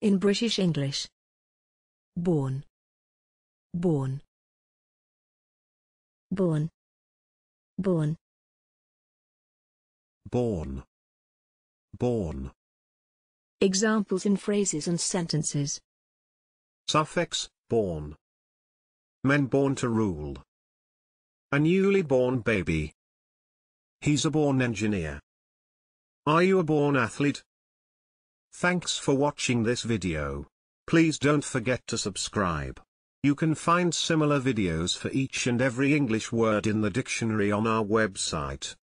In British English. Born. Born. Born. Born. Born. Born. Examples in phrases and sentences. Suffix, born. Men born to rule. A newly born baby. He's a born engineer. Are you a born athlete? Thanks for watching this video. Please don't forget to subscribe. You can find similar videos for each and every English word in the dictionary on our website.